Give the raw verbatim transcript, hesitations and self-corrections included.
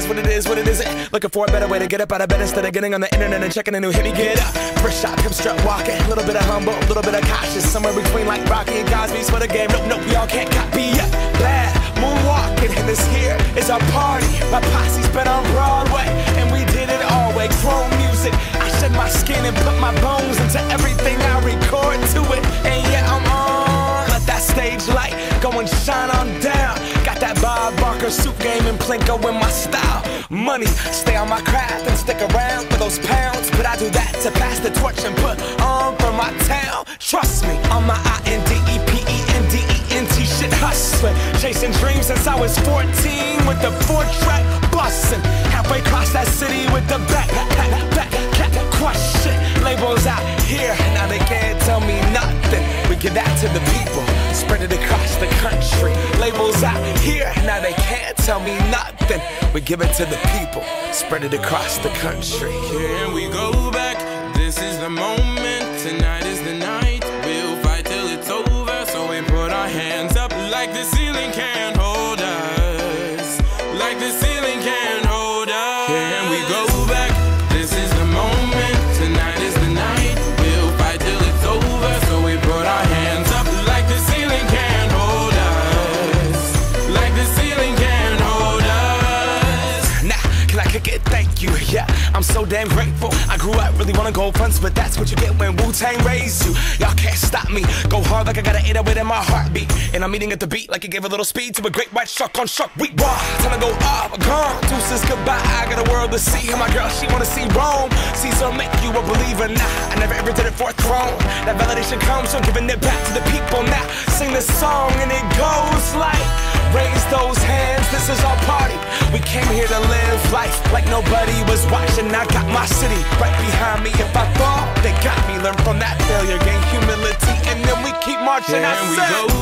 is, what it is, what it isn't. Looking for a better way to get up out of bed instead of getting on the internet and checking a new hit. Me get up, first shot, come strut walking. A little bit of humble, a little bit of cautious. Somewhere between like Rocky and Cosby's for the game. Nope, nope, y'all can't copy yet. Bad moonwalking, and this here is our party. My posse's been on Broadway, and we did it all way. Chrome music, I shed my skin and put my bones into everything I record to it. And yeah, I'm on. Let that stage light go and shine on down. Got that Bob Barker suit game and Plinko in my style. Money, stay on my craft and stick around for those pounds. But I do that to pass the torch and put on for my town. Trust me, on my I N D E P E N D E N T shit hustling. Chasing dreams since I was fourteen with the four-track bustin'. Halfway across that city with the back, back, back, back, crush shit. Labels out here, now they can't tell me nothing. We give that to the people, spread it across the country. Labels out here, now they can't tell me nothing. We give it to the people, spread it across the country. Here we go back, this is the moment, tonight is the night. We'll fight till it's over, so we put our hands up like the ceiling can't hold us. Like the ceiling can't hold us. Here we go back, this is the moment, tonight is the night. We'll fight till it's over, so we put our hands up like the ceiling can't hold us. Like the ceiling can't hold us. Nah, can I kick it? Thank you, yeah, I'm so damn grateful. I grew up really wanna go fronts, but that's what you get when Wu-Tang raised you. Y'all can't stop me, go hard like I got an eight oh eight in my heartbeat. And I'm eating at the beat like it gave a little speed to a great white shark on shark week. Wow, time to go up, gone, deuces goodbye. I got a world to see, and my girl, she wanna see Rome. Caesar make you a believer, nah, I never ever did it for a throne. That validation comes from giving it back to the people. Now, sing this song and it goes like, raise those hands, this is our party. We came here to live life like nobody was watching. I got my city right behind me. If I fall, they got me. Learn from that failure, gain humility, and then we keep marching. Here I we said, go